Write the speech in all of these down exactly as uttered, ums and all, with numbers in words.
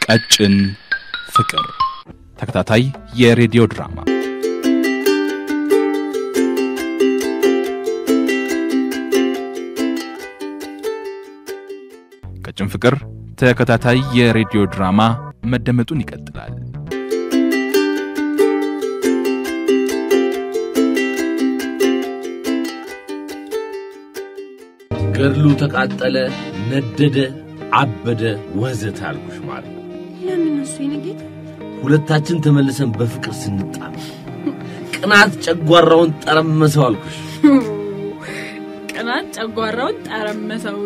ቀጭን ፍቅር ተከታታይ የሬዲዮ ድራማ ቀጭን ፍቅር ተከታታይ የሬዲዮ ድራማ መደመጡን ይቀጥላል። ገድሉ ተቃጠለ፣ ነደደ፣ አበደ ወዘተ አልኩሽ ማለት ለምን እሱ ይነጌት ሁለታችን ተመልሰን በፍቅር ስንጣም ቅናት ጨጓራውን ጠረመሰው አልኩሽ። ቅናት ጨጓራውን ጠረመሰው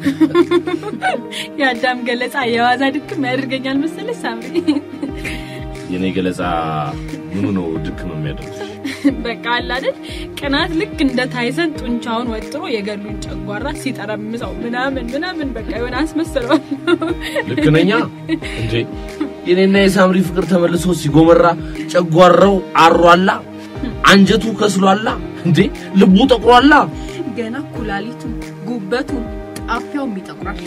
ያዳም ገለጻ የዋዛ ድክም ያደርገኛል መሰለሽ ሳምሪ። የኔ ገለጻ ምኑ ነው ድክም የሚያደርግ? በቃ አይደል ቅናት ልክ እንደ ታይሰን ጡንቻውን ወጥሮ የገድሉን ጨጓራ ሲጠረምሰው ምናምን ምናምን በቃ የሆነ አስመስለው ልክ ነኛ እንዴ? የኔና የሳምሪ ፍቅር ተመልሶ ሲጎመራ ጨጓራው አሯላ፣ አንጀቱ ከስሏላ፣ እንዴ ልቡ ጠቁሯላ። ገና ኩላሊቱ ጉበቱ ጣፊያው የሚጠቁራል።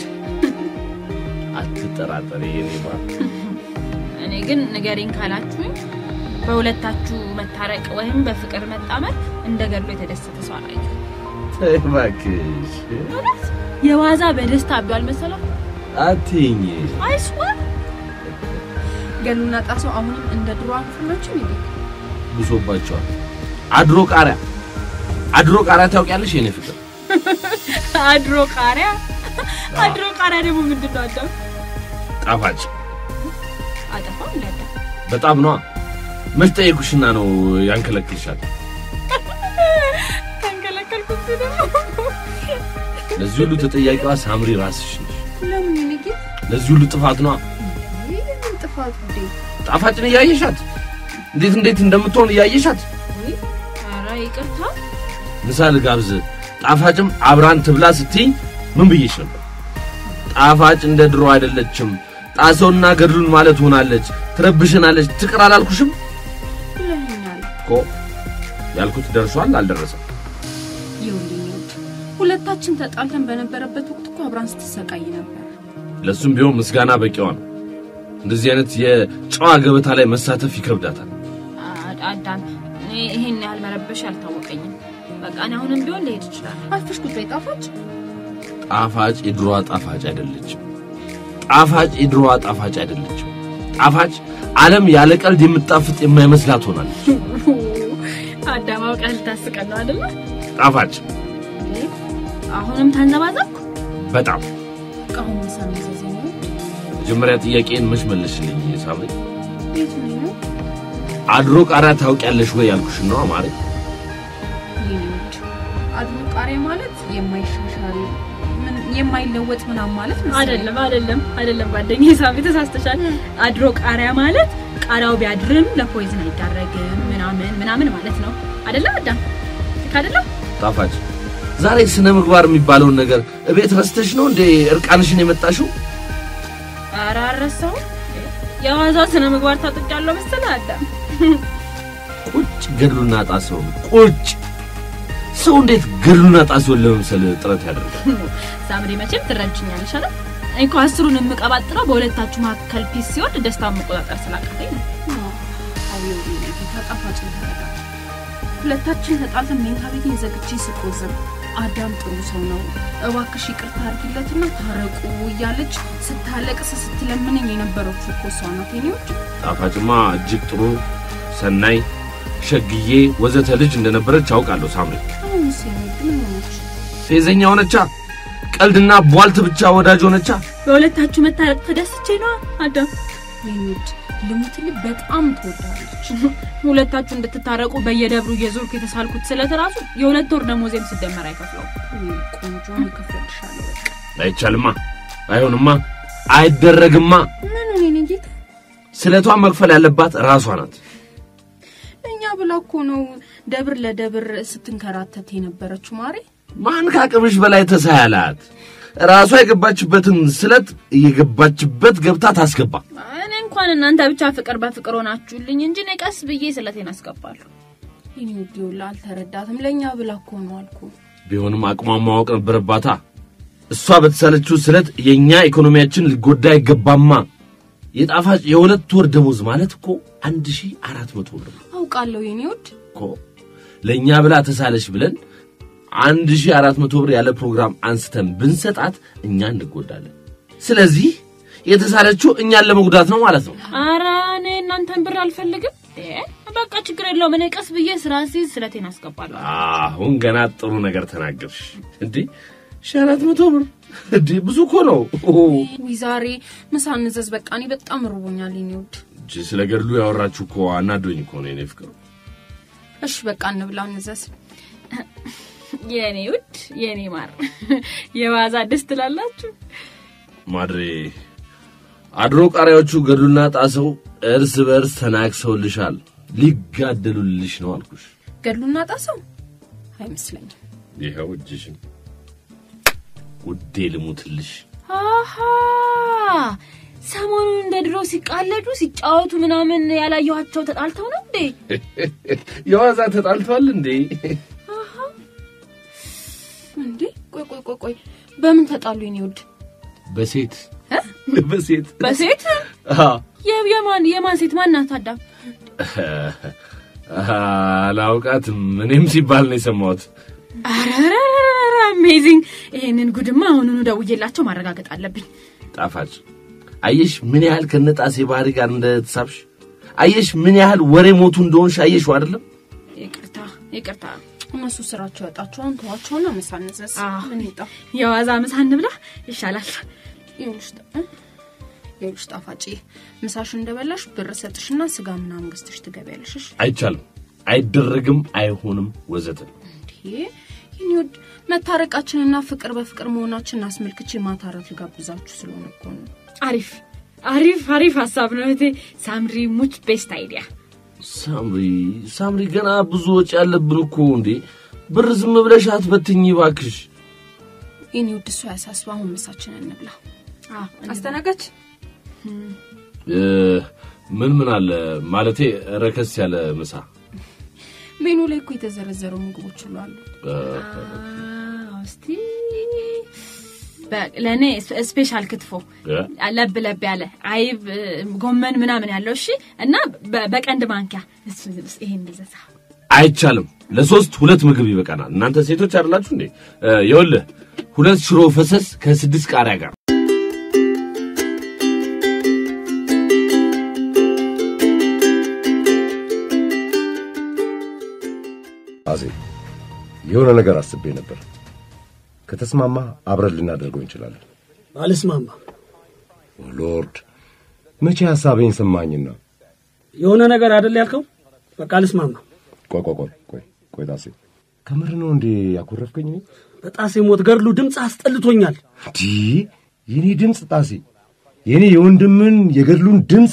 አትጠራጠሪ የኔ ባል። እኔ ግን ንገሪን ካላችሁኝ በሁለታችሁ መታረቅ ወይም በፍቅር መጣመር እንደገድሉ የተደሰተ ሰው አላየሁ። ተባክሽ የዋዛ በደስታ አብዷል መሰለው አትይኝ። አይስዋ ገድሉና ጣሰው አሁንም እንደ ድሮ አፍናችሁ ይሄ ብሶባቸዋል። አድሮ ቃሪያ አድሮ ቃሪያ ታውቂያለሽ የኔ ፍቅር? አድሮ ቃሪያ አድሮ ቃሪያ ደግሞ ምንድነው? አዳም ጣፋጭ አጠፋው እንዳዳ በጣም ነው መስጠይኩሽና ነው ያንከለክልሻል። ታንከለከልኩት ደግሞ ለዚህ ሁሉ ተጠያቂዋ ሳምሪ ራስሽ ነሽ። ለምን ነኝ? ለዚህ ሁሉ ጥፋት ነው። ይሄን ጥፋት እንዴ? ጣፋጭን ያያየሻት እንዴት እንዴት እንደምትሆን ያያየሻት? ኧረ ይቅርታ ምሳል ጋብዝ ጣፋጭም አብራን ትብላ ስትይ ምን ብዬሽ ነበር? ጣፋጭ እንደ ድሮ አይደለችም፣ ጣሰውና ገድሉን ማለት ሆናለች፣ ትረብሽናለች፣ ትቅር አላልኩሽም? ለኛል ኮ ያልኩት ደርሷል አልደረሰም? ይሁንልኝ ሁለታችን ተጣልተን በነበረበት ወቅት እኮ አብራን ስትሰቃይ ነበር። ለሱም ቢሆን ምስጋና በቂዋ ነው። እንደዚህ አይነት የጨዋ ገበታ ላይ መሳተፍ ይከብዳታል። አዳም እኔ ይሄን ያህል መረበሽ አልታወቀኝም። በቃ እኔ አሁንም ቢሆን ልሄድ ይችላል። አፍሽ ቁጥሬ ጣፋጭ ጣፋጭ የድሮዋ ጣፋጭ አይደለችም። ጣፋጭ የድሮዋ ጣፋጭ አይደለችም። ጣፋጭ ዓለም ያለ ቀልድ የምትጣፍጥ የማይመስላት ሆናለች። አዳም አውቀህ ልታስቀለው አይደል? ጣፋጭ አሁንም ታንዘባዘብኩ በጣም አሁን ሰም ዘዘኝ መጀመሪያ ጥያቄን መች መልሽልኝ ሳምሪ። ቤቱ ነው አድሮ ቃሪያ ታውቂያለሽ ወይ ያልኩሽ ነው አማሪ። ይሉት አድሮ ቃሪያ ማለት የማይሻሻል ምን የማይለወጥ ምናም ማለት ነው አይደለም? አይደለም አይደለም ጓደኛዬ ሳምሪ ተሳስተሻል። አድሮ ቃሪያ ማለት ቃሪያው ቢያድርም ለፖይዝን አይዳረግም ምናምን ምናምን ማለት ነው አይደለ? አዳም ካደለም ጣፋጭ ዛሬ ስነ ምግባር የሚባለው ነገር እቤት ረስተሽ ነው እንዴ እርቃንሽን የመጣሽው? አራረሰው የዋዛ ስነ ምግባር ታጥቃለው መሰለ አዳም። ቁጭ ገድሉና ጣሰው ቁጭ ሰው እንዴት ገድሉና ጣሰው ለምሳሌ ጥረት ያደርጋል? ሳምሪ መቼም ትረጅኛለሽ አይደል? እኮ አስሩን የምቀባጥረው በሁለታችሁ መካከል ፒስ ሲወድ ደስታው መቆጣጠር ስላቃተኝ ነው። አውየው ተጣፋጭ ተረዳ ሁለታችን ተጣልተን ሜንታ ቤቴን ዘግቼ ስቆዝም አዳም ጥሩ ሰው ነው እባክሽ ይቅርታ አድርጊለትና ታረቁ እያለች ስታለቅስ ስትለምነኝ የነበረው እኮ እሷ ናት። የኔዎች ጣፋጭማ እጅግ ጥሩ ሰናይ ሸግዬ ወዘተ ልጅ እንደነበረች አውቃለሁ ሳምሪ። አሁን ሲነግሩኝ ፌዘኛ ሆነቻ፣ ቀልድና ቧልት ብቻ ወዳጅ ሆነቻ። በሁለታችሁ መታረቅ ተደስቼ ነው አዳም። የኔዎች ልሙትልኝ በጣም ተወዳለች። ሁለታችሁ እንድትታረቁ በየደብሩ የዞርኩ የተሳልኩት ስለተራሱ የሁለት ወር ደሞዜም ሲደመር አይከፍለው። ቆንጆ ይከፍልሻል። በቃ አይቻልማ፣ አይሆንማ፣ አይደረግማ። ምን ነው እኔ ጌታ ስለቷን መክፈል ያለባት ራሷ ናት። ለኛ ብላ እኮ ነው ደብር ለደብር ስትንከራተት የነበረችው ማሪ። ማን ካቅምሽ በላይ ተሳያላት? ራሷ የገባችበትን ስለት የገባችበት ገብታ ታስገባ። እኔ እንኳን እናንተ ብቻ ፍቅር በፍቅር ሆናችሁልኝ እንጂ እኔ ቀስ ብዬ ስለቴን አስገባለሁ። ይሄን ዲዮላ አልተረዳትም። ለኛ ብላ እኮ ነው አልኩ። ቢሆንም አቅሟን ማወቅ ነበረባታ። እሷ በተሰለችው ስለት የኛ ኢኮኖሚያችን ሊጎዳ አይገባማ። የጣፋጭ የሁለት ወር ደሞዝ ማለት እኮ አንድ ሺህ አራት መቶ ብር አውቃለሁ የኔ ውድ እኮ ለኛ ብላ ተሳለሽ ብለን አንድ ሺህ አራት መቶ ብር ያለ ፕሮግራም አንስተን ብንሰጣት እኛ እንጎዳለን ስለዚህ የተሳለችው እኛን ለመጉዳት ነው ማለት ነው ኧረ እኔ እናንተን ብር አልፈልግም በቃ ችግር የለውም እኔ ቀስ ብዬ ስራሲ ስለቴን አስገባለሁ አሁን ገና ጥሩ ነገር ተናገርሽ እንዴ ሻራት መቶ ብር እንዴ ብዙ እኮ ነው ዊዛሬ ምሳን ዘዝ በቃ እኔ በጣም ርቦኛል የኔ ውድ እጂ ስለገድሉ ያወራችሁ እኮ አናዶኝ እኮ ነው የኔ ፍቅር እሺ በቃ እንብላው እንዘዝ የኔ ውድ የኔ ማር የዋዛ ደስ ትላላችሁ ማድሬ አድሮ ቃሪያዎቹ ገድሉና ጣሰው እርስ በርስ ተናክሰውልሻል ሊጋደሉልሽ ነው አልኩሽ ገድሉና ጣሰው አይመስለኝም ይሄው እጂሽን ውዴ ልሙትልሽ አሃ ሰሞኑን እንደድሮ ሲቃለዱ ሲጫወቱ ምናምን ያላየኋቸው ተጣልተው ነው እንዴ የዋዛ ተጣልተዋል እንዴ አሃ እንዴ ቆይ ቆይ ቆይ ቆይ በምን ተጣሉ የኔ ውድ በሴት በሴት በሴት አዎ የማን የማን ሴት ማን ናት አዳም አላውቃትም እኔም ሲባል ነው የሰማሁት አራራ አሜዚንግ ይሄንን ጉድማ አሁንኑ ደውዬላቸው ማረጋገጥ አለብኝ ጣፋጭ አየሽ ምን ያህል ከነጣሴ ባሪ ጋር እንደተሳብሽ አየሽ ምን ያህል ወሬ ሞቱ እንደሆንሽ አየሽው አይደለም ይቅርታ ይቅርታ እነሱ ስራቸው ያጣቸውን ተዋቸውና መሳነዘስ ምን ይጣ የዋዛ መሳን ብላ ይሻላል ይውልሽ ይውልሽ ጣፋጭ ምሳሽ እንደበላሽ ብር ሰጥሽና ስጋ ምናምን ገዝተሽ ትገበያለሽ አይቻልም አይደረግም አይሆንም ወዘተ እንዴ ይኒውድ መታረቃችንና ፍቅር በፍቅር መሆናችንን አስመልክቼ ማታራት ልጋብዛችሁ ስለሆነ እኮ ነው አሪፍ አሪፍ አሪፍ ሐሳብ ነው እቴ ሳምሪ ሙች ቤስት አይዲያ ሳምሪ ሳምሪ ገና ብዙ ወጪ ያለብን እኮ እንዴ ብር ዝም ብለሽ አትበትኝ ባክሽ ይኒውድ እሱ ያሳስባው ምሳችንን እንብላ አዎ አስተናጋጅ እ ምን ምን አለ ማለቴ ረከስ ያለ ምሳ ሜኑ ላይ እኮ የተዘረዘሩ ምግቦች ሁሉ አሉ አዎ እስቲ ለኔ ስፔሻል ክትፎ ለብ ለብ ያለ አይብ ጎመን ምናምን ያለው እሺ እና በቀንድ ማንኪያ ይሄን እንደዛ አይቻልም ለሶስት ሁለት ምግብ ይበቃናል እናንተ ሴቶች አይደላችሁ እንዴ ይኸውልህ ሁለት ሽሮ ፈሰስ ከስድስት ቃሪያ ጋር አዜ የሆነ ነገር አስቤ ነበር ከተስማማ አብረን ልናደርገው እንችላለን አልስማማ ሎርድ መቼ ሐሳቤን ሰማኝና የሆነ ነገር አይደል ያልከው በቃ አልስማማ ቆይ ቆይ ቆይ ቆይ ጣሴ ከምር ነው እንዴ ያኮረፍከኝ ነው በጣሴ ሞት ገርሉ ድምጽ አስጠልቶኛል ዲ የኔ ድምጽ ጣሴ የኔ የወንድምን የገርሉን ድምጽ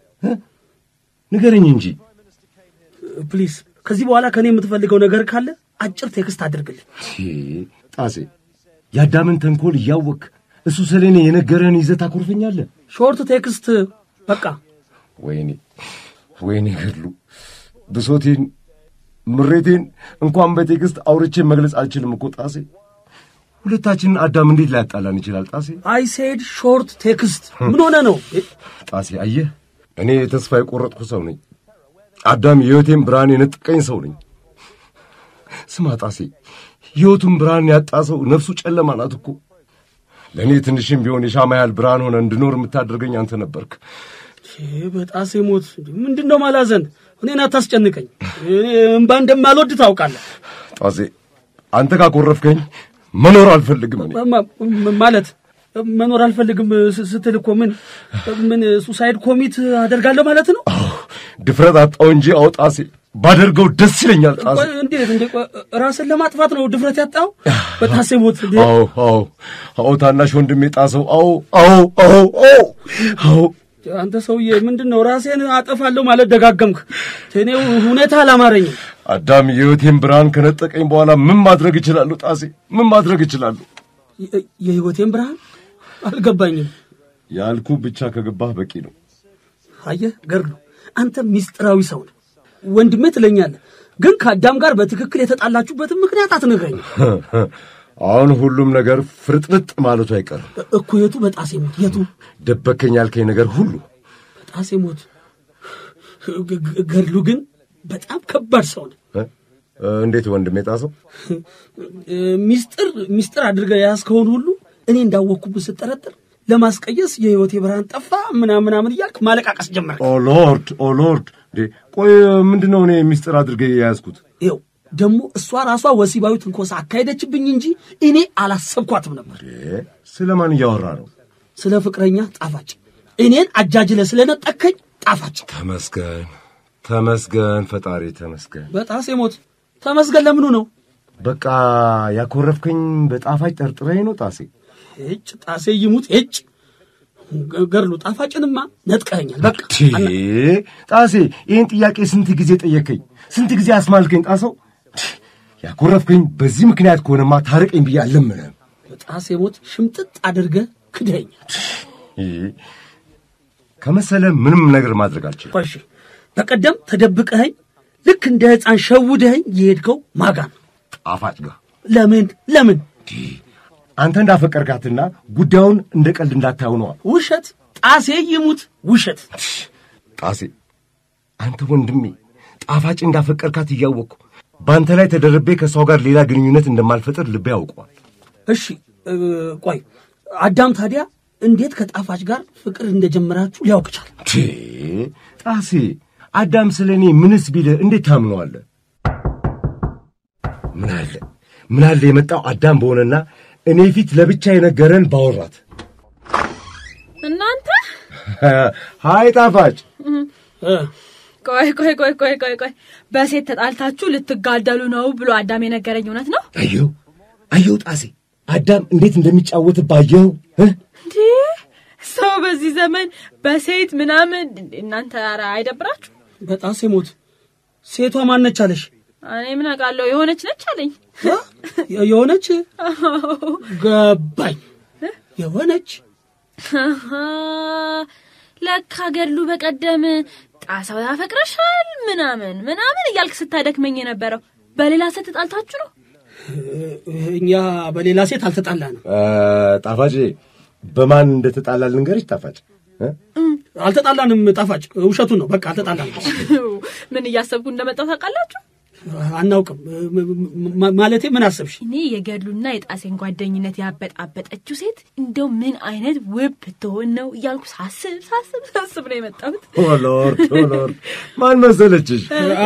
ንገረኝ እንጂ ፕሊዝ ከዚህ በኋላ ከኔ የምትፈልገው ነገር ካለ አጭር ቴክስት አድርግልኝ ጣሴ ያዳምን ተንኮል ያወክ እሱ ሰለኔ የነገረን ይዘት አኮርፈኛለህ ሾርት ቴክስት በቃ ወይኔ ወይኔ ገርሉ ብሶቴን ምሬቴን እንኳን በቴክስት አውርቼ መግለጽ አልችልም እኮ ጣሴ ሁለታችን አዳም እንዴት ሊያጣላን ይችላል ጣሴ አይ ሴድ ሾርት ቴክስት ምን ሆነ ነው ጣሴ አየህ እኔ ተስፋ የቆረጥኩ ሰው ነኝ አዳም የህይወቴን ብርሃን የነጥቀኝ ሰው ነኝ ስማ ጣሴ ህይወቱን ብርሃን ያጣሰው ነፍሱ ጨለማ ናት እኮ ለኔ ትንሽም ቢሆን የሻማ ያህል ብርሃን ሆነ እንድኖር የምታደርገኝ አንተ ነበርክ እህ በጣሴ ሞት ምንድነው ማላዘን እኔን አታስጨንቀኝ እኔ እንባ እንደማልወድ ታውቃለህ ጣሴ አንተ ካቆረፍከኝ መኖር አልፈልግም እኔ ማለት መኖር አልፈልግም ስትል እኮ ምን ምን ሱሳይድ ኮሚት አደርጋለሁ ማለት ነው ድፍረት አጣው እንጂ አውጣሴ ባደርገው ደስ ይለኛል ጣሴ እንዴት እንዴ ራስን ለማጥፋት ነው ድፍረት ያጣው በጣሴ ሞት አው አው አው ታናሽ ወንድሜ ጣሰው አው አው አው አው አው አንተ ሰውዬ ምንድነው ራሴን አጠፋለሁ ማለት ደጋገምክ እኔው ሁኔታ አላማረኝ አዳም የህይወቴን ብርሃን ከነጠቀኝ በኋላ ምን ማድረግ ይችላል ጣሴ ምን ማድረግ ይችላል የህይወቴን ብርሃን አልገባኝም ያልኩ ብቻ ከገባህ በቂ ነው አየህ ገርሉ አንተ ሚስጥራዊ ሰው ነህ ወንድሜ ትለኛለህ ግን ከአዳም ጋር በትክክል የተጣላችሁበት ምክንያት አትነግረኝ አሁን ሁሉም ነገር ፍርጥርጥ ማለቱ አይቀር እኮ የቱ በጣሴ ሞት የቱ ደበከኝ ያልከኝ ነገር ሁሉ በጣሴ ሞት ገድሉ ግን በጣም ከባድ ሰው ነው። እንዴት ወንድሜ ጣሰው? ሚስጥር ሚስጥር አድርገህ ያስከውን ሁሉ እኔ እንዳወኩብህ ስጠረጥር ለማስቀየስ የህይወቴ ብርሃን ጠፋ ምናምን ምናምን ይያልክ ማለቃቀስ ጀመርክ። ኦ ሎርድ ኦ ሎርድ ዲ ቆይ ምንድነው እኔ ሚስጥር አድርገህ ያስኩት? ይኸው ደሞ እሷ ራሷ ወሲባዊ ትንኮሳ አካሄደችብኝ እንጂ እኔ አላሰብኳትም ነበር። ስለማን ያወራ ነው? ስለ ፍቅረኛ ጣፋጭ እኔን አጃጅለ ስለነጠከኝ ጣፋጭ። ተመስገን ተመስገን ፈጣሪ ተመስገን። በጣሴ ሞት ተመስገን ለምኑ ነው? በቃ ያኮረፍከኝ በጣፋጭ ጠርጥረኝ ነው ጣሴ። እጭ ጣሴ ይሙት እጭ ገርሉ ጣፋጭንማ ነጥቀኛል። በቃ ጣሴ ይሄን ጥያቄ ስንት ጊዜ ጠየከኝ? ስንት ጊዜ አስማልከኝ ጣሰው? ያኮረፍከኝ በዚህ ምክንያት ከሆነማ ታረቀኝ ብዬ አልለምንም። ጣሴ ሞት ሽምጥጥ አድርገ ክደኛል። ከመሰለ ምንም ነገር ማድረግ አልችልም። እሺ በቀደም ተደብቀኸኝ ልክ እንደ ሕፃን ሸውደኸኝ የሄድከው ማጋን ጣፋጭ ጋር ለምን ለምን? አንተ እንዳፈቀርካትና ጉዳዩን እንደ ቀልድ እንዳታየው ነው። ውሸት ጣሴ ይሙት ውሸት። ጣሴ አንተ ወንድሜ ጣፋጭ እንዳፈቀርካት እያወቅኩ ባንተ ላይ ተደርቤ ከሷ ጋር ሌላ ግንኙነት እንደማልፈጥር ልቤ ያውቀዋል። እሺ ቆይ አዳም ታዲያ እንዴት ከጣፋጭ ጋር ፍቅር እንደጀመራችሁ ሊያውቅ ቻለ? ጣሴ አዳም ስለኔ ምንስ ቢል እንዴት ታምነዋለህ? ምን አለ ምን አለ የመጣው አዳም በሆነና እኔ ፊት ለብቻ የነገረን ባወራት። እናንተ ሃይ ጣፋጭ ቆይ ቆይ ቆይ ቆይ ቆይ ቆይ በሴት ተጣልታችሁ ልትጋደሉ ነው ብሎ አዳም የነገረኝ እውነት ነው? አየው አየው ጣሴ አዳም እንዴት እንደሚጫወት ባየው። እንዴ ሰው በዚህ ዘመን በሴት ምናምን እናንተ ኧረ አይደብራችሁ? በጣሴ ሞት ሴቷ ማን ነች አለሽ? እኔ ምን አውቃለሁ የሆነች ነች አለኝ። የሆነች ገባኝ የሆነች ለካ ገድሉ በቀደም ጣሳው ያፈቅረሻል ምናምን ምናምን እያልክ ስታደክመኝ የነበረው በሌላ ሴት ተጣልታችሁ ነው? እኛ በሌላ ሴት አልተጣላንም። ጣፋጭ በማን እንደተጣላል ልንገርሽ ጣፋጭ? አልተጣላንም ጣፋጭ ውሸቱን ነው። በቃ አልተጣላንም። ምን እያሰብኩ እንደመጣው ታውቃላችሁ? አናውቅም ማለቴ ምን አሰብሽ? እኔ የገድሉና የጣሴን ጓደኝነት ያበጣበጠችው ሴት እንደው ምን አይነት ውብ ብትሆን ነው እያልኩ ሳስብ ሳስብ ሳስብ ነው የመጣሁት። ኦ ሎርድ ኦ ሎርድ ማን መሰለችሽ?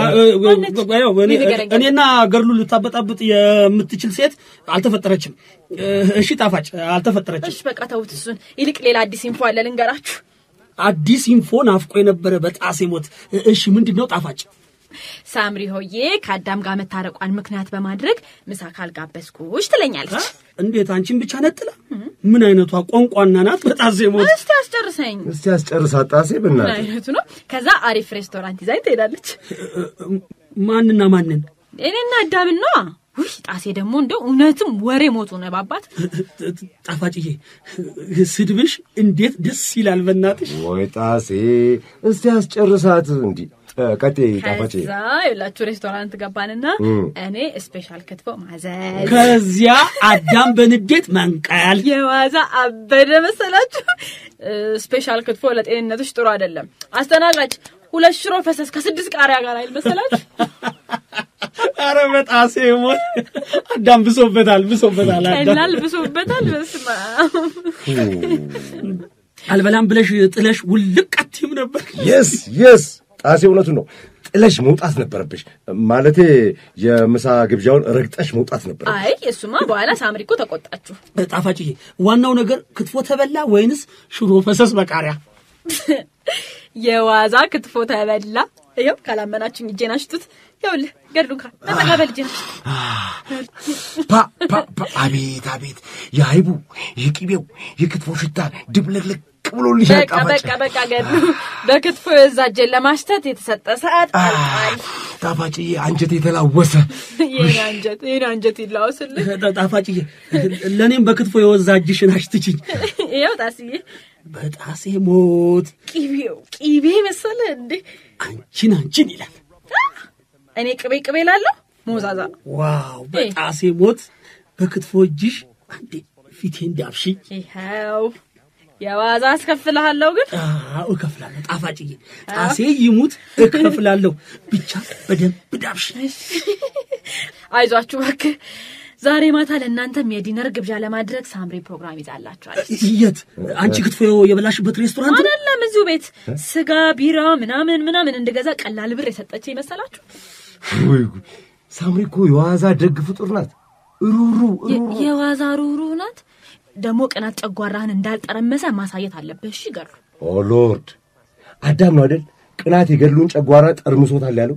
እኔና ገድሉ ልታበጣብጥ የምትችል ሴት አልተፈጠረችም። እሺ ጣፋጭ አልተፈጠረችም። እሺ በቃ ተውት እሱን። ይልቅ ሌላ አዲስ ኢንፎ አለ ልንገራችሁ። አዲስ ኢንፎ ናፍቆ የነበረ በጣሴ ሞት። እሺ ምንድነው ጣፋጭ? ሳምሪ ሆዬ ከአዳም ጋር መታረቋን ምክንያት በማድረግ ምሳ ካልጋበዝኩሽ ትለኛለች። እንዴት አንቺን ብቻ ነጥላ? ምን አይነቷ ቋንቋና ናት በጣሴ ሞት? እስቲ አስጨርሰኝ። እስቲ አስጨርሳት ጣሴ በእናትህ። ምን አይነቱ ነው? ከዛ አሪፍ ሬስቶራንት ይዛኝ ትሄዳለች። ማንና ማንን? እኔና አዳም ነው። ውይ ጣሴ ደግሞ እንደው እውነትም ወሬ ሞቱ ነው ባባት። ጣፋጭዬ ስድብሽ እንዴት ደስ ይላል በእናትሽ። ወይ ጣሴ እስቲ አስጨርሳት እንዴ። ቀጤ ጣፋጭ ከዛ ይላችሁ ሬስቶራንት ገባንና እኔ ስፔሻል ክትፎ ማዘዝ። ከዚያ አዳም በንዴት መንቀል። የዋዛ አበደ መሰላችሁ። ስፔሻል ክትፎ ለጤንነትሽ ጥሩ አይደለም። አስተናጋጅ ሁለት ሽሮ ፈሰስ ከስድስት ቃሪያ ጋር አይል መሰላችሁ። አረ በጣሴ ሞት አዳም ብሶበታል ብሶበታል አዳም ከላል ብሶበታል። በስማ አልበላም ብለሽ ጥለሽ ውልቅ አትይም ነበር? yes yes ጣሴ እውነቱ ነው። ጥለሽ መውጣት ነበረብሽ። ማለቴ የምሳ ግብዣውን ረግጠሽ መውጣት ነበር። አይ እሱማ በኋላ ሳምሪኮ ተቆጣችሁ። ጣፋጭዬ ዋናው ነገር ክትፎ ተበላ ወይንስ ሽሮ ፈሰስ በቃሪያ? የዋዛ ክትፎ ተበላ። ይኸው ካላመናችሁኝ እጄን አሽቱት። ይኸውልህ ገድሉካ ተጠጋበል እጄን ፓ ፓ ፓ አቤት አቤት የአይቡ የቂቤው የክትፎ ሽታ ድብልቅልቅ ብሎልሽ በቃ በቃ በቃ ገድሉ በክትፎ የዛጀን ለማሽተት የተሰጠ ሰዓት አልቋል። ጣፋጭዬ አንጀት የተላወሰ የኔ አንጀት የኔ አንጀት ይላወስልህ። ጣፋጭዬ ለኔም በክትፎ የወዛጅሽን አሽትችኝ። ይኸው ጣስዬ በጣሴ ሞት ቂቤው ቂቤ መሰለህ እንዴ? አንቺን አንቺን ይላል። እኔ ቅቤ ቅቤ ላለሁ ሞዛዛ። ዋው በጣሴ ሞት በክትፎ እጅሽ አንዴ ፊቴ እንዳብሺ። ይኸው የዋዛ አስከፍልሃለሁ ግን አዎ እከፍላለሁ ጣፋጭዬ ጣሴ ይሙት እከፍላለሁ ብቻ በደንብ ዳብሽ አይዟችሁ እባክህ ዛሬ ማታ ለእናንተም የዲነር ግብዣ ለማድረግ ሳምሪ ፕሮግራም ይዛላችኋል የት አንቺ ክትፎ የበላሽበት ሬስቶራንት አይደለም እዚሁ ቤት ስጋ ቢራ ምናምን ምናምን እንደገዛ ቀላል ብር የሰጠች ይመስላችሁ ወይ ሳምሪኮ የዋዛ ደግ ፍጡር ናት ሩሩ የዋዛ ሩሩ ናት ደሞ ቀናት ጨጓራህን እንዳልጠረመሰ ማሳየት አለበት እሺ ገሩ ኦ ሎርድ አዳም ነው አይደል ቅናት የገድሉን ጨጓራ ጠርምሶታል ያለው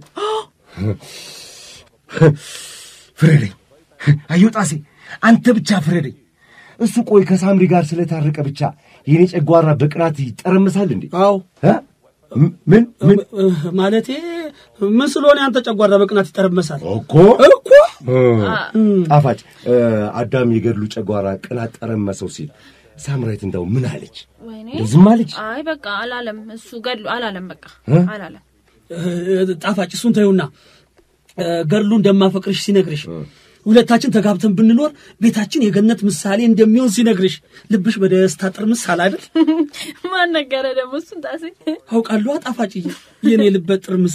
ፍሬደኝ አዩጣሴ አንተ ብቻ ፍሬደኝ እሱ ቆይ ከሳምሪ ጋር ስለታረቀ ብቻ የኔ ጨጓራ በቅናት ይጠረምሳል እንዴ አዎ ምን ምን ማለቴ መስሎኔ አንተ ጨጓራ በቅናት ይጠረምሳል እኮ እኮ ጣፋጭ አዳም የገድሉ ጨጓራ ቅናት ጠረመሰው ሲል ሳምራይት እንደው ምን አለች ዝም አለች አይ በቃ አላለም እሱ ገድሉ አላለም በቃ አላለም ጣፋጭ እሱን ተይውና ገድሉ እንደማፈቅርሽ ሲነግርሽ ሁለታችን ተጋብተን ብንኖር ቤታችን የገነት ምሳሌ እንደሚሆን ሲነግርሽ ልብሽ በደስታ ጥርምሳል አይደል ማን ነገረ ደግሞ እሱን ጣሴ አውቃለሁ ጣፋጭዬ የኔ ልብ ጥርምስ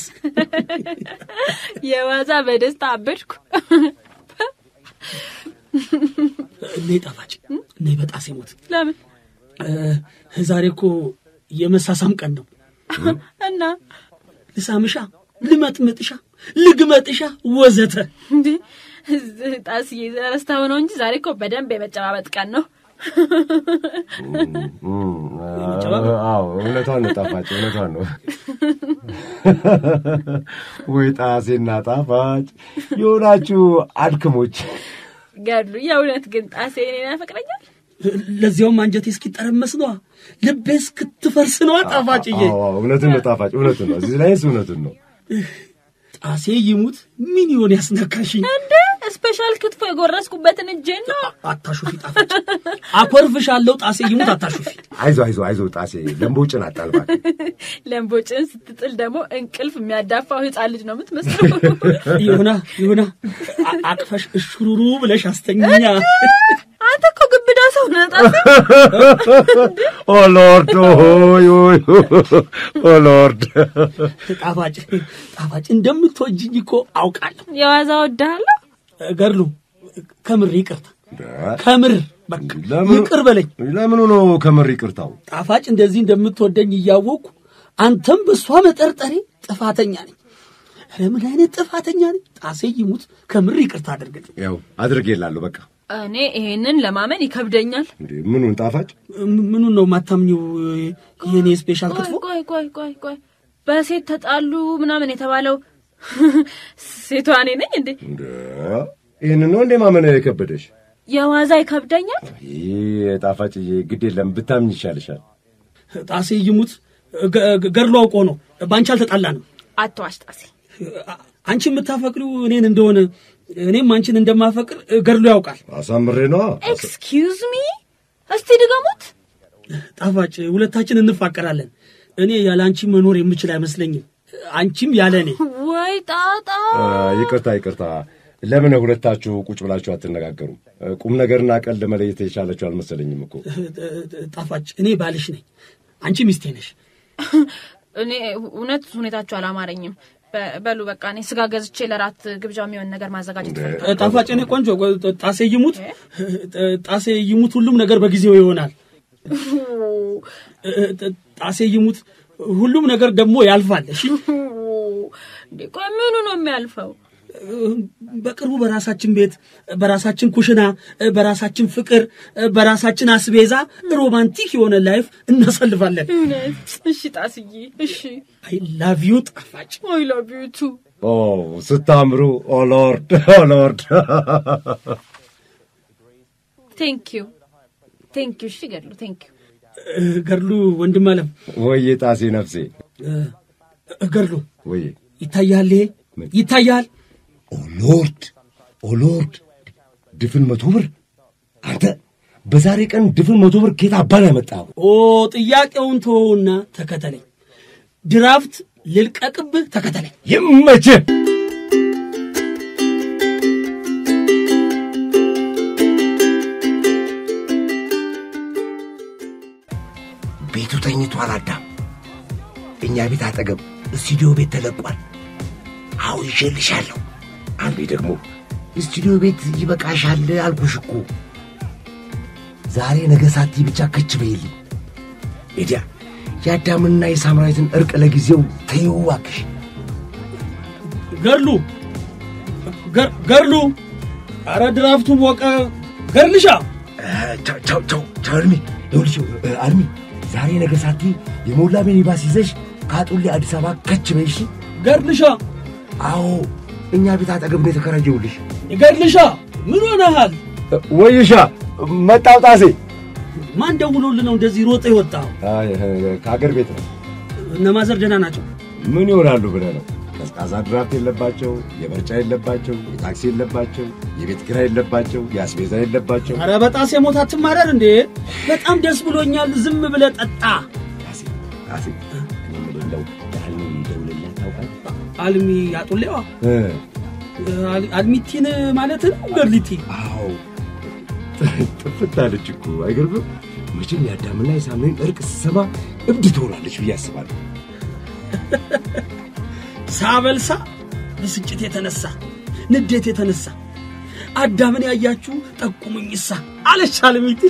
የዋዛ በደስታ አበድኩ ነይ ጣፋጭ ነይ በጣሴ ሞት ለምን ዛሬ እኮ የመሳሳም ቀን ነው እና ልሳምሻ ልመጥምጥሻ ልግመጥሻ ወዘተ እንዴ ጣስዬ ዘረስታው ነው እንጂ ዛሬ እኮ በደንብ የመጨባበጥ ቀን ነው አዎ እውነቷን ነው ጣፋጭ እውነቷን ነው ወይ ጣሴና ጣፋጭ ይሆናችሁ አድክሞች ገድሉ የእውነት ግን ጣሴ እኔን ያፈቅረኛል ለዚያውም አንጀቴ እስኪጠረመስ ነው ልቤ እስክትፈርስ ነው ጣፋጭዬ አዎ እውነቱን ነው ጣፋጭ እውነቱን ነው እዚህ ላይ እውነቱን ነው ጣሴ ይሙት ምን ይሆን ያስነካሽኝ እንዴ ስፔሻል ክትፎ የጎረስኩበትን እጄን ነው አታሹፊ ጣፋጭ አኮርፍሻለሁ ጣሴ ይሙት አታሹፊ አይዞ አይዞ አይዞ ጣሴ ለምቦጭን አጣልባት ለምቦጭን ስትጥል ደግሞ እንቅልፍ የሚያዳፋው ህፃን ልጅ ነው የምትመስለው ይሁና ይሁና አቅፈሽ እሽሩሩ ብለሽ አስተኛኛ አንተ እኮ ግብዳ ሰው ነህ ጣሴ ኦ ሎርድ ኦይ ኦይ ኦ ሎርድ ጣፋጭ ጣፋጭ እንደምትወጂኝ እኮ አውቃለሁ የዋዛ ወዳለሁ ገርሉ ከምር ይቅርታ ከምር በቃ ይቅር በለኝ ለምን ነው ከምር ይቅርታው ጣፋጭ እንደዚህ እንደምትወደኝ እያወቅኩ አንተም በሷ መጠርጠሪ ጥፋተኛ ነኝ ለምን አይነት ጥፋተኛ ነኝ ጣሴ ይሙት ከምር ይቅርታ አድርገኝ ያው አድርጌላለሁ በቃ እኔ ይሄንን ለማመን ይከብደኛል እንዴ ምኑን ጣፋጭ ምኑን ነው ማታምኚው የኔ ስፔሻል ክትፎ ቆይ ቆይ ቆይ ቆይ በሴት ተጣሉ ምናምን የተባለው ሴቷ እኔ ነኝ እንዴ እንዴ ይሄን ነው እንዴ ማመን የከበደሽ የዋዛ ይከብደኛል ይሄ ጣፋጭ ግድ የለም ብታምኝ ይሻልሻል ጣሴ ይሙት ገርሉ አውቆ ነው ባንቺ አልተጣላንም አትዋሽ ጣሴ አንቺ የምታፈቅሪው እኔን እንደሆነ እኔም አንቺን እንደማፈቅር ገርሉ ያውቃል አሳምሬ ነው ኤክስኪውዝ ሚ እስቲ ድገሙት ጣፋጭ ሁለታችን እንፋቀራለን እኔ ያለ አንቺ መኖር የምችል አይመስለኝም አንቺም ያለ እኔ ወይ ጣጣ ይቅርታ ይቅርታ ለምን ሁለታችሁ ቁጭ ብላችሁ አትነጋገሩ ቁም ነገርና ቀልድ መለየት ይቻላችሁ አልመሰለኝም እኮ ጣፋጭ እኔ ባልሽ ነኝ አንቺ ሚስቴ ነሽ እኔ እውነት ሁኔታችሁ አላማረኝም በሉ በቃ እኔ ስጋ ገዝቼ ለራት ግብዣ የሚሆን ነገር ማዘጋጀት ፈልጋለሁ ጣፋጭ እኔ ቆንጆ ጣሴ ይሙት ጣሴ ይሙት ሁሉም ነገር በጊዜው ይሆናል ጣሴ ይሙት ሁሉም ነገር ደግሞ ያልፋል እሺ ቆይ ምኑ ነው የሚያልፈው በቅርቡ በራሳችን ቤት በራሳችን ኩሽና በራሳችን ፍቅር በራሳችን አስቤዛ ሮማንቲክ የሆነ ላይፍ እናሳልፋለን እሺ ጣስዬ እሺ አይ ላቭ ዩ ጣፋጭ አይ ላቭ ዩ ቱ ኦ ስታምሩ ኦ ሎርድ ኦ ሎርድ ቴንክ ዩ ቴንክ ዩ እሺ ገርሉ ቴንክ ዩ ገርሉ ወንድም አለም ወይ ጣሴ ነፍሴ ገርሉ ወይ ይታያል ይታያል ኦ ሎርድ ኦ ሎርድ ድፍን መቶ ብር አንተ በዛሬ ቀን ድፍን መቶ ብር ከየት አባል ያመጣው ኦ ጥያቄውን ተውና ተከተለኝ ድራፍት ልልቀቅብህ ተከተለኝ ይመች ቤቱ ተኝቷል አዳም እኛ ቤት አጠገብ ስቱዲዮ ቤት ተለቋል አው ይሸልሻለሁ አንዴ ደግሞ ስቱዲዮ ቤት ይበቃሻል አልኩሽ እኮ ዛሬ ነገ ሳቲ ብቻ ከች በይልኝ እዲያ ያዳምና የሳምራዊትን እርቅ ለጊዜው ተይዋክሽ ገርሉ ገርሉ አረ ድራፍቱ ወቀ ገርልሻ ቻው ቻው ቻው ቻርሚ ይኸውልሽ አርሚ ዛሬ ነገ ሳቲ የሞላ ሚኒባስ ይዘሽ አጡሊ አዲስ አበባ ከች በይሽ ገርልሻ አዎ እኛ ቤት አጠገብ ነው የተከራየውልሽ ገርልሻ ምን ሆነሃል ወይሻ መጣው ጣሴ ማን ደውሎልህ ነው እንደዚህ ሮጠ ይወጣው አይ ከአገር ቤት ነው እነ ማዘር ደህና ናቸው ምን ይሆናሉ ብለህ ነው ቀዝቃዛ ድራፍት የለባቸው የበርጫ የለባቸው የታክሲ የለባቸው የቤት ኪራይ የለባቸው ያስቤዛ የለባቸው አረ በጣሴ ሞት አትማረር እንዴ በጣም ደስ ብሎኛል ዝም ብለህ ጠጣ ጣሴ ጣሴ እኔ ምንለው አልሚ ደውልልህ ታውቃለህ አልሚ ያጡልዋ እ አልሚቲን ማለት ነው ገርሊቲ አዎ ጥፍት አለች እኮ አይገርምም መቼም ያዳምና የሳምሪን እርቅ ሲሰማ እብድ ትሆናለች ብዬ አስባለሁ ሳበልሳ ብስጭት የተነሳ ንዴት የተነሳ አዳምን ያያችሁ ጠቁሙኝሳ አለች አልሚቲ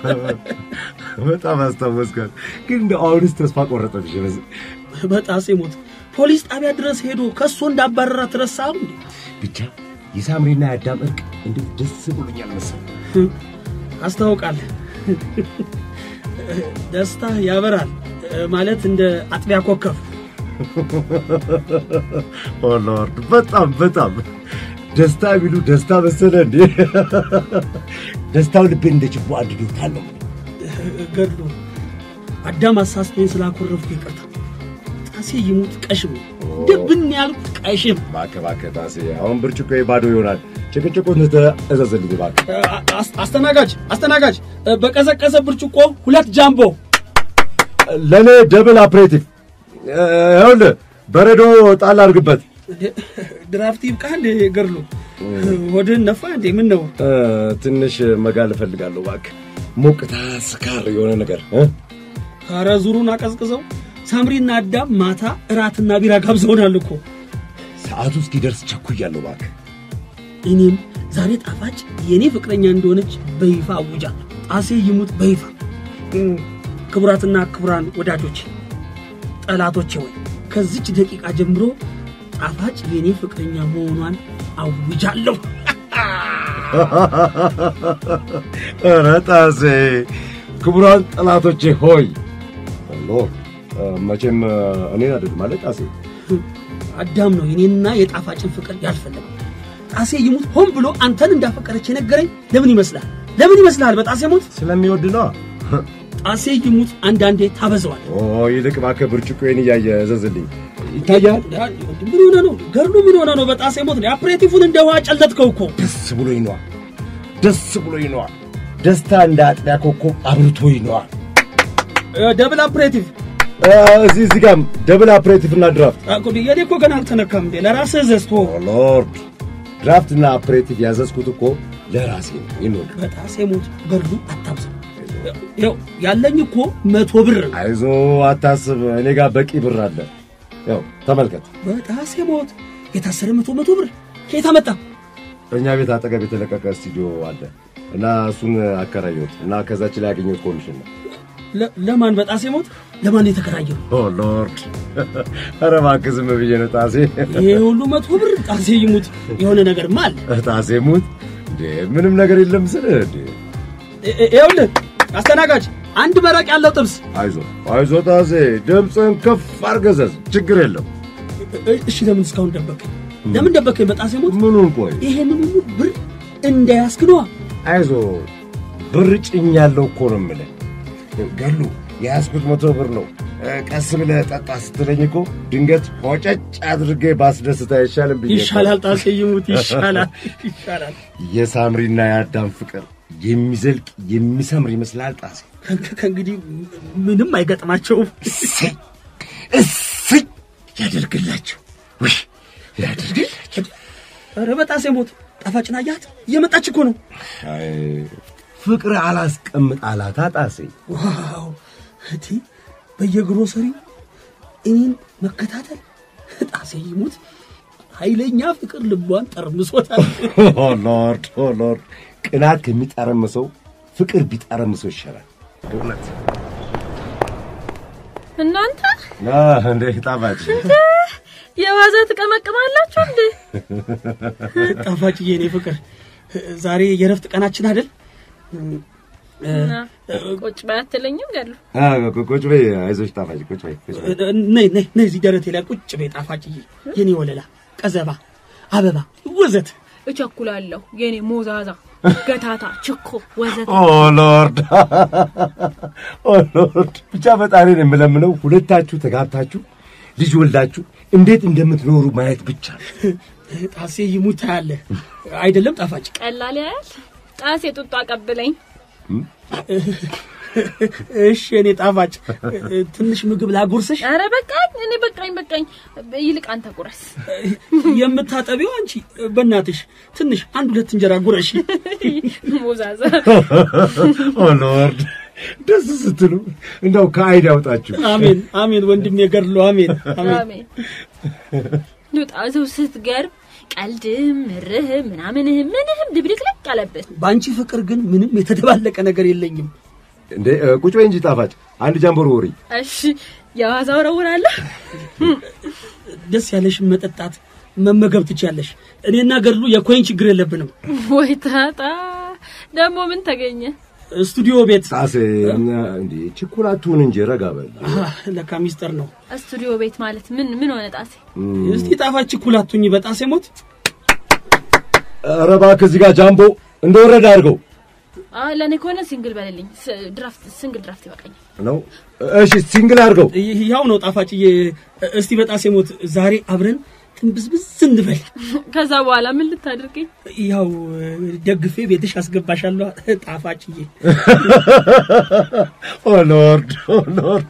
በጣም አስተዋወስካት ግን እንደ አሁንስ ተስፋ ቆረጠብሽ በጣሴ ሞት ፖሊስ ጣቢያ ድረስ ሄዶ ከሶ እንዳባረራ ተረሳው እንዴ ብቻ የሳምሪና ያዳም እርቅ እንዴት ደስ ብሎኛል መሰለህ አስተዋውቃለህ ደስታ ያበራል ማለት እንደ አጥቢያ ኮከብ ኦ ሎርድ በጣም በጣም ደስታ ቢሉ ደስታ መሰለ እንዴ ደስታው ልቤ እንደችቦ አድዶታል ነው ገድሉ አዳም አሳስቶኝ ስላኮረፍኩ ይቅርታ ጣሴ ይሙት ቀሽም ደብን ያልኩት ቀሽም ባከ ባከ ጣሴ አሁን ብርጭቆዬ ባዶ ይሆናል ጭቅጭቁን ተዘዘልኝ ባክ አስተናጋጅ አስተናጋጅ በቀዘቀዘ ብርጭቆ ሁለት ጃምቦ ለኔ ደብል አፕሬቲቭ ይሁን በረዶ ጣል አድርግበት ድራፍት ይብቃ እንደ ገርሉ ወደን ነፋ እንደ ምን ነው ትንሽ መጋል ፈልጋለሁ ባክ ሞቅታ ስካር የሆነ ነገር እ አረ ዙሩን አቀዝቅዘው ሳምሪና አዳም ማታ እራትና ቢራ ጋብዘውናል እኮ ሰዓቱ እስኪደርስ ቸኩያለሁ ባክ እኔም ዛሬ ጣፋጭ የኔ ፍቅረኛ እንደሆነች በይፋ አውጃለሁ ጣሴ ይሙት በይፋ ክብራትና ክብራን ወዳጆች ጠላቶቼ ወይ ከዚች ደቂቃ ጀምሮ ጣፋጭ የኔ ፍቅረኛ መሆኗን አውጃለሁ ኧረ ጣሴ ክብራን ጠላቶቼ ሆይ ሎ መቼም እኔን አይደል ማለት ጣሴ አዳም ነው የኔና የጣፋጭን ፍቅር ያልፈለገው ጣሴ ይሙት ሆን ብሎ አንተን እንዳፈቀረች የነገረኝ ለምን ይመስላል ለምን ይመስላል በጣሴ ሞት ስለሚወድ ነው ጣሴ ይሙት አንዳንዴ ታበዘዋል ኦ ይልቅ ባከ ብርጭቆዬን ያየ ዘዘልኝ ይታያል ምን ሆነ ነው ገርሉ ምን ሆነ ነው በጣሴ ሞት ነው አፕሬቲፉን እንደዋ ጨለጥከው እኮ ደስ ብሎኝ ነው ደስ ብሎኝ ነው ደስታ እንዳጥያ ኮኮብ አብርቶኝ ነው ደብል አፕሬቲቭ እዚህ እዚህ ጋር ደብል አፕሬቲቭ እና ድራፍት አቆ የኔ እኮ ገና አልተነካም እንዴ ለራስህ ዘስቶ ሎርድ ድራፍት እና አፕሬቲቭ ያዘዝኩት እኮ ለራሴ ነው ይኖር በጣሴ ሞት ገርሉ አታብዛ ያው ያለኝ እኮ መቶ ብር አይዞ አታስብ እኔ ጋር በቂ ብር አለ ያው ተመልከት በጣሴ ሞት የታሰረ መቶ መቶ ብር ከየት አመጣ እኛ ቤት አጠገብ የተለቀቀ ስቱዲዮ አለ እና እሱን አከራየሁት እና ከዛች ላይ ያገኘሁት ኮሚሽን ነው ለማን በጣሴ ሞት ለማን የተከራየው ኦ ሎርድ አረ እባክህ ዝም ብዬ ነው ጣሴ ይሄ ሁሉ መቶ ብር ጣሴ ይሙት የሆነ ነገር ማል ጣሴ ሙት እንዴ ምንም ነገር የለም ስለ እንዴ ይኸውልህ አስተናጋጅ አንድ መረቅ ያለው ጥብስ አይዞ አይዞ ጣሴ ድምፅን ከፍ አርገዘዝ ችግር የለም እሺ ለምን እስካሁን ደበከኝ ለምን ደበከኝ በጣሴ ሞት ምኑን ቆይ ይሄንን ሁሉ ብር እንዳያስክነዋ አይዞ ብር ጭኛለሁ እኮ ነው የምልህ ገሉ ያስኩት መቶ ብር ነው ቀስ ብለህ ጠጣ ስትለኝ እኮ ድንገት ሆጨጭ አድርጌ ባስደስታ ይሻላል ብዬ ይሻላል ጣሴ ይሙት ይሻላል ይሻላል የሳምሪና ያዳም ፍቅር የሚዘልቅ የሚሰምር ይመስላል ጣሴ ከእንግዲህ ምንም አይገጥማቸውም እሰይ እሰይ ያደርግላችሁ ወይ ያደርግላችሁ ኧረ በጣሴ ሞት ጣፋጭና ያት እየመጣች እኮ ነው አይ ፍቅር አላስቀምጥ አላታ ጣሴ ዋው እቴ በየግሮሰሪው እኔን መከታተል ጣሴ ይሙት ኃይለኛ ፍቅር ልቧን ጠርምሶታል። ኦ ሎርድ ኦ ሎርድ ቅናት ከሚጠረምሰው ፍቅር ቢጠረምሰው ይሻላል። እውነት እናንተ አህ እንደ ጣፋጭ የዋዛ ተቀመቀማላችሁ እንዴ? ጣፋጭ የኔ ፍቅር ዛሬ የረፍት ቀናችን አይደል? ቁጭ በይ አትለኝም ገሉ? አዎ ቁጭ በይ አይዞሽ ጣፋጭ ቁጭ በይ ቁጭ በይ ነይ ነይ ነይ እዚህ ደረቴ ላይ ቁጭ በይ ጣፋጭ የኔ ወለላ ቀዘባ አበባ ወዘት እቸኩላለሁ የኔ ሞዛዛ ገታታ ችኮ ወዘት። ኦ ሎርድ ኦ ሎርድ ብቻ በጣም ነው የምለምነው ሁለታችሁ ተጋብታችሁ ልጅ ወልዳችሁ እንዴት እንደምትኖሩ ማየት ብቻ። ጣሴ ይሙት ያለ አይደለም ጣፋጭ ቀላል ያያል። ጣሴ ጡጣ ቀብለኝ። እሺ እኔ ጣፋጭ ትንሽ ምግብ ላጉርስሽ። አረ በቃኝ እኔ በቃኝ በቃኝ ይልቅ አንተ ቁረስ። የምታጠቢው አንቺ በእናትሽ ትንሽ አንድ ሁለት እንጀራ ጉረሽ። ሞዛዛ ኦ ሎርድ ደስ ስትሉ እንደው ከአይድ ያውጣችሁ። አሜን አሜን ወንድሜ ገርሎ አሜን አሜን። ሉጣው ስትገርም ቀልድም ምርህ ምናምን ምንህም ድብልቅልቅ ያለበት። ባንቺ ፍቅር ግን ምንም የተደባለቀ ነገር የለኝም። እንዴ ቁጭ በይ እንጂ ጣፋጭ አንድ ጃምቦር ወሪ። እሺ ያዋዛ ወረውራለሁ። ደስ ያለሽ መጠጣት መመገብ ትችያለሽ። እኔና ገርሉ የኮይን ችግር የለብንም። ወይ ታጣ ደሞ ምን ተገኘ? ስቱዲዮ ቤት ጣሴ እንዴ ቸኮላቱን እንጂ ረጋ በል። ለካ ሚስጥር ነው። ስቱዲዮ ቤት ማለት ምን ምን ሆነ ጣሴ? እስቲ ጣፋጭ ቸኮላቱኝ በጣሴ ሞት። ኧረ እባክህ እዚህ ጋር ጃምቦ እንደወረደ አድርገው። አይ ለኔ ኮነ ሲንግል በለልኝ። ድራፍት ሲንግል ድራፍት ይበቃኛል ነው። እሺ ሲንግል አድርገው። ያው ነው ጣፋጭዬ። እስቲ በጣሴ ሞት ዛሬ አብረን ትንብዝብዝ እንበል። ከዛ በኋላ ምን ልታደርገኝ? ያው ደግፌ ቤትሽ አስገባሻለሁ ጣፋጭዬ። ኦ ሎርድ ኦ ሎርድ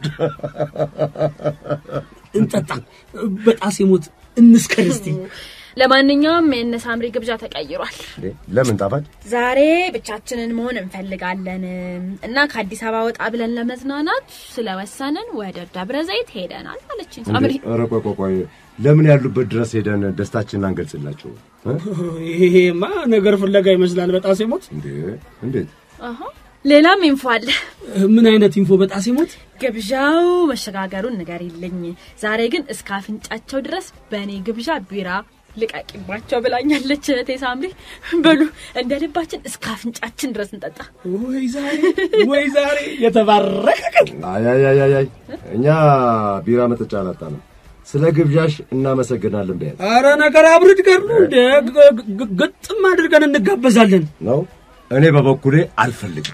እንጠጣ በጣሴ ሞት እንስከር እስቲ። ለማንኛውም የነ ሳምሪ ግብዣ ተቀይሯል። ለምን ጣፋጭ? ዛሬ ብቻችንን መሆን እንፈልጋለን እና ከአዲስ አበባ ወጣ ብለን ለመዝናናት ስለወሰንን ወደ ደብረ ዘይት ሄደናል አለችኝ ሳምሪ። ኧረ ቆይ ቆይ ቆይ ለምን ያሉበት ድረስ ሄደን ደስታችንን አንገልጽላቸው? ይሄማ ነገር ፍለጋ ይመስላል በጣሴ ሞት። እንዴ እንዴት? አሃ ሌላም ኢንፎ አለ። ምን አይነት ኢንፎ በጣሴ ሞት? ግብዣው መሸጋገሩን ንገሪልኝ። ዛሬ ግን እስከ አፍንጫቸው ድረስ በኔ ግብዣ ቢራ ልቃቂባቸው ብላኛለች እቴ ሳምሪ። በሉ እንደ ልባችን እስከ አፍንጫችን ድረስ እንጠጣ። ወይ ዛሬ ወይ ዛሬ የተባረከ ቀን። አይ አይ አይ አይ እኛ ቢራ መጠጫ አላጣንም። ስለ ግብዣሽ እናመሰግናለን በያት። አረ ነገር አብርድ ገርሉ እንደ ግጥም አድርገን እንጋበዛለን ነው። እኔ በበኩሌ አልፈልግም።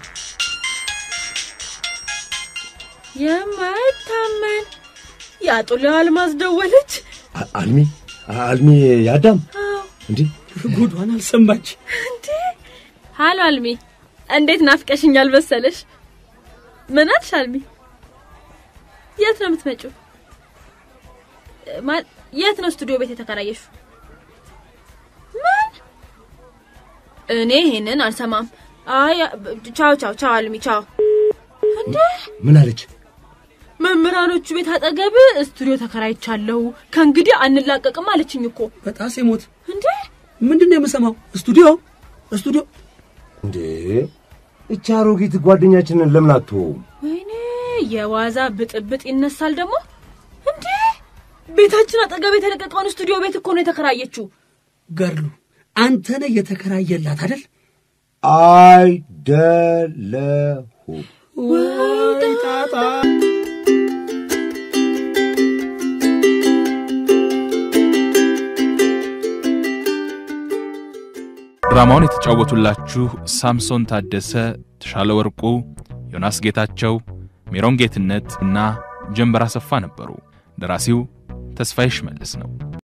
የማይታመን ያጡላ አልማዝ ደወለች። አልሚ አልሚ ያዳም እንዴ ጉዷን አልሰማች እንዴ? ሃሎ አልሚ እንዴት ናፍቀሽኛል መሰለሽ? ምን አልሽ አልሚ? የት ነው የምትመጪው? ማን የት ነው ስቱዲዮ ቤት የተከራየሽው? ምን? እኔ ይሄንን አልሰማም። አይ ቻው ቻው ቻው አልሚ ቻው። እንዴ ምን አለች? መምራኖቹ ቤት አጠገብ ስቱዲዮ ተከራይቻለሁ ከእንግዲህ አንላቀቅም አለችኝ እኮ። በጣሴ ሞት እንዴ ምንድነው የምሰማው? ስቱዲዮ ስቱዲዮ እንዴ እቻ አሮጊት ጓደኛችንን ለምን አትተውም? ወይኔ የዋዛ ብጥብጥ ይነሳል ደግሞ። እንዴ ቤታችን አጠገብ የተለቀቀውን ስቱዲዮ ቤት እኮ ነው የተከራየችው። ገርሉ አንተ ነህ የተከራየላት አይደል? አይደለሁ። ወይ ታታ ድራማውን የተጫወቱላችሁ ሳምሶን ታደሰ፣ ተሻለ ወርቁ፣ ዮናስ ጌታቸው፣ ሜሮን ጌትነት እና ጀንበር አሰፋ ነበሩ። ደራሲው ተስፋዬ ሽመልስ ነው።